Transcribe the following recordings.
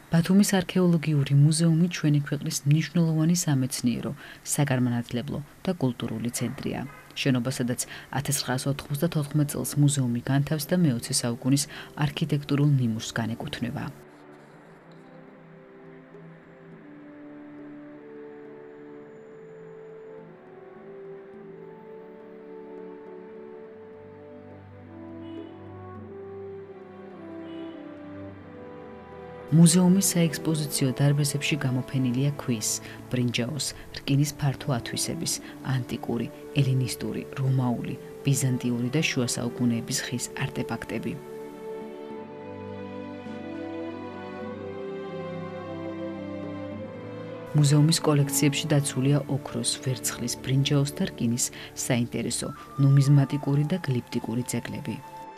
ბათუმის არქეოლოგიური მუზეუმი ჩვენი ქვეყნის მნიშვნელოვანი სამეცნიერო, საგანმანათლებლო და კულტურული ცენტრია. შენობა, სადაც 1994 წელს მუზეუმი განთავსდა მე-20 საუკუნის არქიტექტურულ ნიმუშს განეკუთვნება. მუზეუმის საექსპოზიციო დარბაზებში გამოფენილია ქვის, ბრინჯაოს, რკინის ფართო ათვისების, ანტიკური, ელინისტური, რომაული, ბიზანტიური და შუა საუკუნეების ხის არტეფაქტები. მუზეუმის კოლექციებში დაცულია ოქროს, ვერცხლის, ბრინჯაოს და რკინის საინტერესო, ნუმიზმატიკური და გლიფტიკური ძეგლები.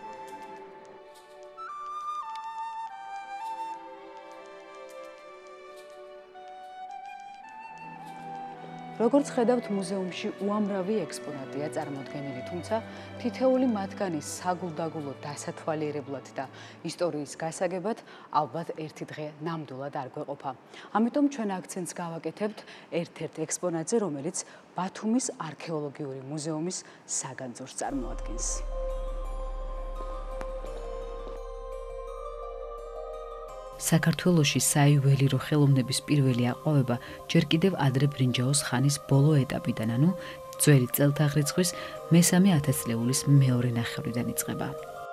როგორც ხედავთ, მუზეუმში უამრავი ექსპონატია წარმოდგენილი, თუმცა თითეული მათგანი საგულდაგულო დასათვალიერებლად და ისტორიის გასაგებად ალბათ ერთი დღე ნამდვილად არ გვეყოფა. ამიტომ ჩვენ აქცენტს გავაკეთებთ ერთ-ერთ ექსპონატზე, რომელიც ბათუმის არქეოლოგიური მუზეუმის საგანძურს წარმოადგენს. საქართველოში საიუველირო ხელოვნების პირველი აყვავება ჯერ კიდევ ადრე ბრინჯაოს ხანის ბოლო ეტაპიდან, ანუ ძველი წელთაღრიცხვის მესამე ათასწლეულის მეორე ნახევრიდან იწყება.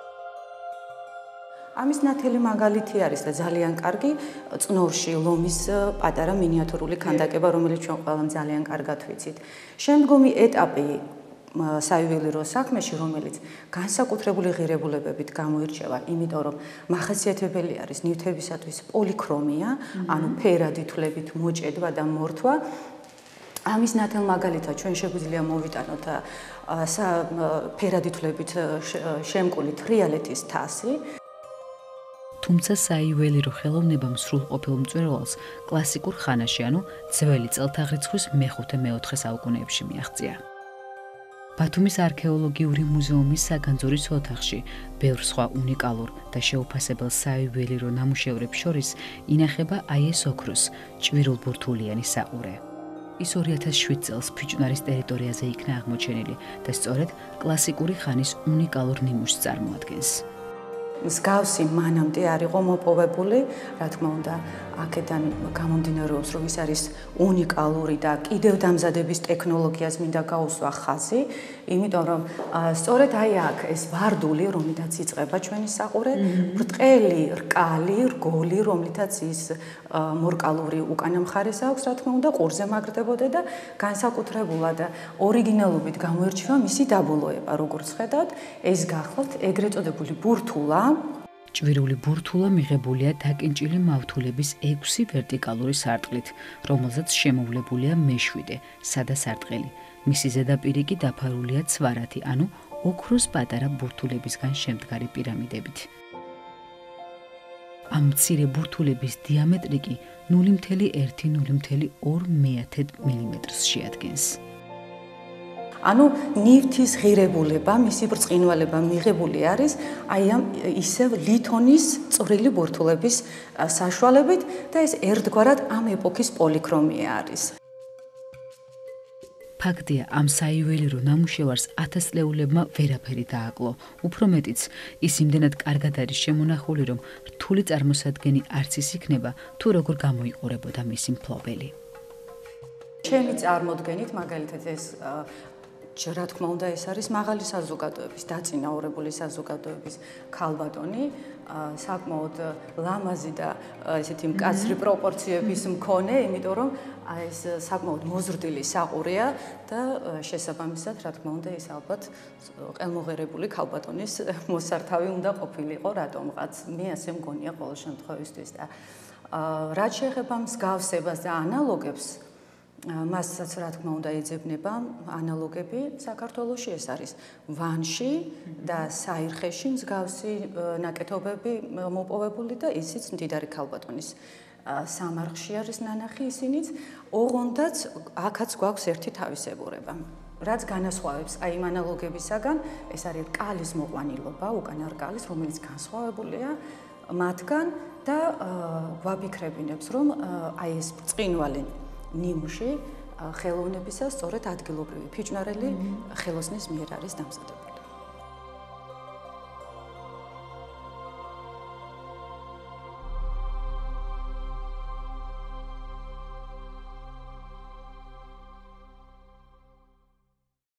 ამის ნათელი მაგალითი არის და ძალიან კარგი წნორში ლომის პატარა მინიატურული ქანდაკება, რომელიც ჩვენ ყველამ ძალიან კარგად ვიცით. შემდგომი ეტაპი საიუველირო საქმეში, რომელიც განსაკუთრებული ღირებულებებით გამოირჩევა, იმიტომ რომ მახასიათებელი არის ნივთებისათვის პოლიქრომია, ანუ ფერადი თვლებით მოჭედვა და მორთვა. ამის ნათელ მაგალითად ჩვენ შეგვიძლია მოვიტანოთ ფერადი თვლებით შემკული თრიალეთის თასი. თუმცა საიუველირო ხელოვნებამ სრულყოფილ მწვერვალს კლასიკურ ხანაში, ანუ ძველი წელთაღრიცხვის მე-5-მე-4 საუკუნეებში მიაღწია. ბათუმის არქეოლოგიური მუზეუმის საგანძურის ოთახში ბევრ სხვა უნიკალურ და შეუფასებელ საიუველირო ნამუშევრებს შორის ინახება აი ეს ოქროს ჭვირულბურთულიანი საყურე. ის 2007 წელს ფიჭვნარის ტერიტორიაზე იქნა აღმოჩენილი და სწორედ კლასიკური ხანის უნიკალურ ნიმუშს წარმოადგენს. მსგავსი მანამდე არ იყო მოპოვებული, რა თქმა უნდა, აქედან გამომდინარეობს, რომ ის არის უნიკალური და კიდევ დამზადების ტექნოლოგიას მინდა გაუსვა ხაზი, იმიტომ რომ სწორედ აი აქ ეს ვარდული, რომლითაც იწყება ჩვენი საყურე, ბრტყელი, რკალი, რგოლი, რომლითაც ის მორკალური უკანა მხარეს აქვს, რა თქმა უნდა, ყურზე მაგრდებოდა და განსაკუთრებულად ორიგინალობით გამოირჩევა მისი დაბოლოება, როგორც ხედავთ, ეს გახლავთ ეგრეთ წოდებული ბურთულა. ჭვირული ბურთულა მიღებულია დაკინჭილი მავთულების 6 ვერტიკალური სარტყლით, რომელზეც შემოვლებულია მე-7 სადა სარტყელი. მისი ზედაპირი კი დაფარულია ცვარათი, ანუ ოქროს პატარა ბურთულებისგან შემდგარი პირამიდებით. ამ მცირე ბურთულების დიამეტრი კი 0,1-0,2 მმ-ს შეადგენს. ანუ ნივთის ღირებულება, მისი ბრწყინვალება მიღებული არის აი ამ ისევ ლითონის წვრილი ბურთულების საშუალებით და ეს ერთგვარად ამ ეპოქის პოლიქრომია არის. ფაქტია, ამ საიუველირო ნამუშევარს ათასწლეულებმა ვერაფერი დააკლო. უფრო მეტიც, ის იმდენად კარგად არის შემონახული, რომ რთული წარმოსადგენი არც ის იქნება, თუ როგორ გამოიყურებოდა მისი მფლობელი. ჩემი წარმოდგენით, მაგალითად ეს რა თქმა უნდა, ეს არის მაღალი საზოგადოების, დაწინაურებული საზოგადოების ქალბატონი, საკმაოდ ლამაზი და ესეთი მკაცრი პროპორციების მქონე, იმიტომ რომ ეს საკმაოდ მოზრდილი საყურეა და შესაბამისად, რა თქმა უნდა, ეს ალბათ ყელმოღერებული ქალბატონის მოსართავი უნდა ყოფილიყო, რატომღაც მე ასე მგონია ყოველ შემთხვევისთვის და რაც შეეხება მსგავსებას და ანალოგებს, მასაც რა თქმა უნდა ეძებნება ანალოგები საქართველოში, ეს არის ვანში და საირხეში მსგავსი ნაკეთობები მოპოვებული და ისიც მდიდარი ქალბატონის სამარხში არის ნანახი ისინიც, ოღონდაც აქაც გვაქვს ერთი თავისებურება. რაც განასხვავებს აი იმ ანალოგებისაგან, ეს არის რკალის მოყვანილობა, უკანა რკალის, რომელიც განსხვავებულია მათგან და ვაფიქრებინებს, რომ აი ეს ბრწყინვალე ნიმუში ხელოვნებისა სწორედ ადგილობრივი ფიჭვნარელი ხელოსნის მიერ არის დამზადებული.